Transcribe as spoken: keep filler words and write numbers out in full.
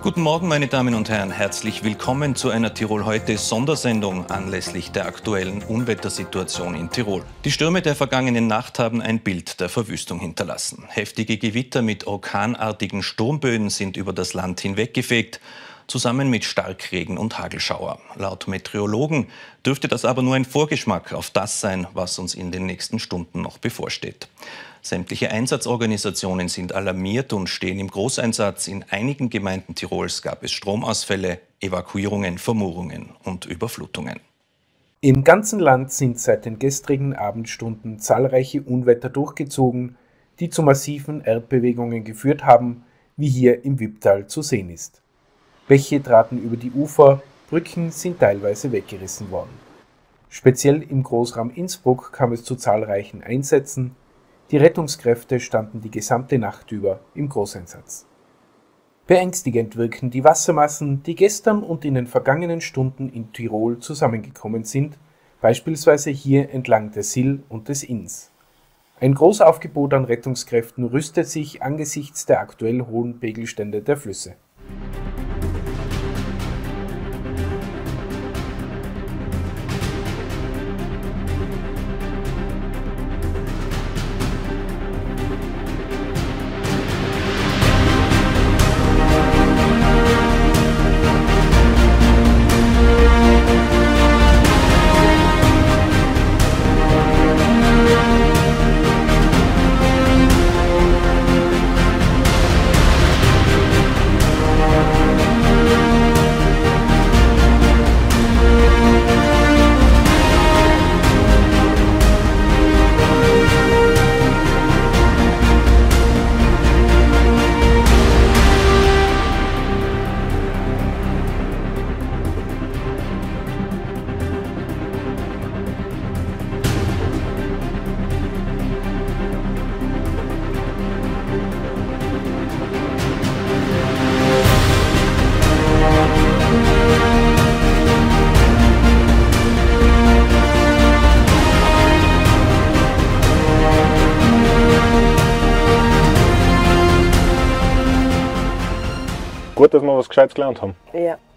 Guten Morgen, meine Damen und Herren. Herzlich willkommen zu einer Tirol heute Sondersendung anlässlich der aktuellen Unwettersituation in Tirol. Die Stürme der vergangenen Nacht haben ein Bild der Verwüstung hinterlassen. Heftige Gewitter mit orkanartigen Sturmböen sind über das Land hinweggefegt, zusammen mit Starkregen und Hagelschauer. Laut Meteorologen dürfte das aber nur ein Vorgeschmack auf das sein, was uns in den nächsten Stunden noch bevorsteht. Sämtliche Einsatzorganisationen sind alarmiert und stehen im Großeinsatz. In einigen Gemeinden Tirols gab es Stromausfälle, Evakuierungen, Vermurungen und Überflutungen. Im ganzen Land sind seit den gestrigen Abendstunden zahlreiche Unwetter durchgezogen, die zu massiven Erdbewegungen geführt haben, wie hier im Wipptal zu sehen ist. Bäche traten über die Ufer, Brücken sind teilweise weggerissen worden. Speziell im Großraum Innsbruck kam es zu zahlreichen Einsätzen. Die Rettungskräfte standen die gesamte Nacht über im Großeinsatz. Beängstigend wirken die Wassermassen, die gestern und in den vergangenen Stunden in Tirol zusammengekommen sind, beispielsweise hier entlang der Sill und des Inns. Ein Großaufgebot an Rettungskräften rüstet sich angesichts der aktuell hohen Pegelstände der Flüsse. Gut, dass wir was Gescheites gelernt haben. Ja.